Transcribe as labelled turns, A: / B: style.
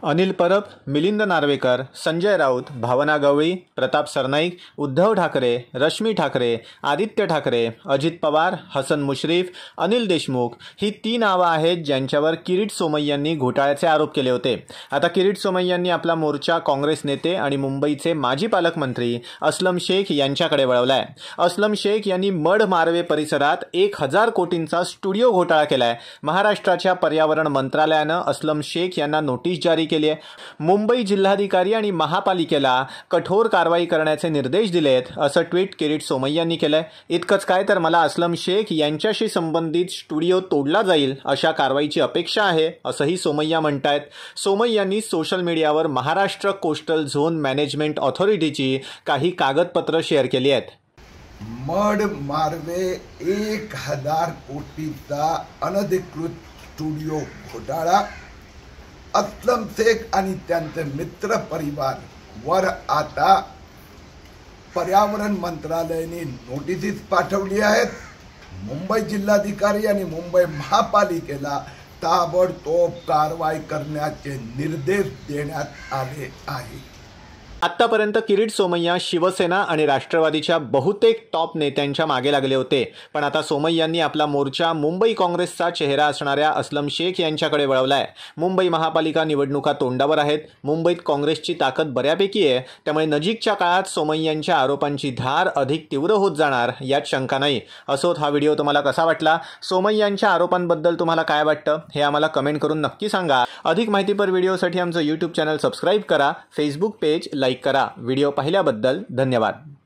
A: अनिल परब, मिलिंद नार्वेकर, संजय राऊत, भावना गवळी, प्रताप सरनाईक, उद्धव ठाकरे, रश्मी ठाकरे, आदित्य ठाकरे, अजित पवार, हसन मुश्रीफ, अनिल देशमुख ही 3 नावं आहेत ज्यांच्यावर किरीट सोमय्यांनी घोटाळ्याचे आरोप केले होते। आता किरीट सोमय्यांनी आपला मोर्चा काँग्रेस नेते आणि मुंबईचे माजी पालकमंत्री अस्लम शेख यांच्याकडे वळवलाय। अस्लम शेख यांनी मढ मार्वे परिसरात 1000 कोटींचा स्टुडिओ घोटाळा केलाय। महाराष्ट्राच्या पर्यावरण मंत्रालयानं अस्लम शेख यांना नोटीस जारी केली आहे। मुंबई जिल्हाधिकारी आणि महापालिकेला कठोर कारवाई करण्याचे निर्देश दिलेत असं ट्विट किरीट सोमय्यांनी केलंय। इतकंच काय तर मला अस्लम शेख यांच्याशी संबंधित स्टुडिओ तोडला जाईल अशा कारवाईची अपेक्षा आहे असंही सोमय्या म्हणतायत। सोमय्यांनी सोशल मीडियावर महाराष्ट्र कोस्टल झोन मॅनेजमेंट ऑथॉरिटीची काही कागदपत्र शेअर केली आहेत।
B: मढ मार्वे 1000 कोटीचा अनधिकृत स्टुडिओ घोटाळा, अस्लम शेख आणि त्यांचे मित्र परिवार वर आता पर्यावरण मंत्रालयाने नोटीस पाठवली आहेत। मुंबई जिल्हाधिकारी आणि मुंबई महापालिकेला ताबडतोब कारवाई करण्याचे निर्देश देण्यात आले आहेत।
A: आतापर्यंत किरीट सोमय्या शिवसेना आणि राष्ट्रवादीच्या बहुतेक टॉप नेत्यांच्या मागे लागले होते, पण आता सोमय्यांनी आपला मोर्चा मुंबई काँग्रेसचा चेहरा असणाऱ्या अस्लम शेख यांच्याकडे वळवलाय। मुंबई महापालिका निवडणुका तोंडावर आहेत। मुंबईत काँग्रेसची ताकद बऱ्यापैकी आहे, त्यामुळे नजीकच्या काळात सोमय्यांच्या आरोपांची धार अधिक तीव्र होत जाणार यात शंका नाही। असोत, हा व्हिडिओ तुम्हाला कसा वाटला? सोमय्यांच्या आरोपांबद्दल तुम्हाला काय वाटतं हे आम्हाला कमेंट करून नक्की सांगा। अधिक माहितीपर व्हिडिओसाठी आमचं YouTube चॅनल सबस्क्राईब करा, फेसबुक पेज लाईक करा। व्हिडिओ पाहिल्याबद्दल धन्यवाद।